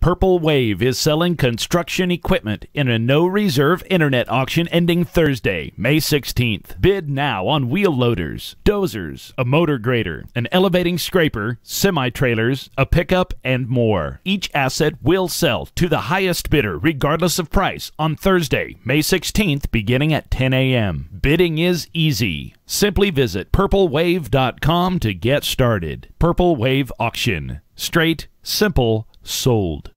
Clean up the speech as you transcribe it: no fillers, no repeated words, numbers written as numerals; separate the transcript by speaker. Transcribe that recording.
Speaker 1: Purple Wave is selling construction equipment in a no-reserve internet auction ending Thursday, May 16th. Bid now on wheel loaders, dozers, a motor grader, an elevating scraper, semi-trailers, a pickup, and more. Each asset will sell to the highest bidder regardless of price on Thursday, May 16th, beginning at 10 a.m. Bidding is easy. Simply visit purplewave.com to get started. Purple Wave Auction. Straight, simple, sold.